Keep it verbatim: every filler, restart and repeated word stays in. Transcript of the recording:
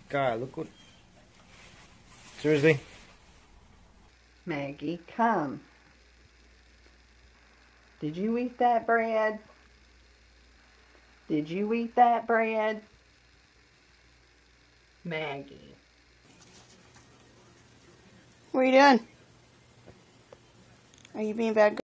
God, look what... Seriously? Maggie, come. Did you eat that bread? Did you eat that bread? Maggie. What are you doing? Are you being bad?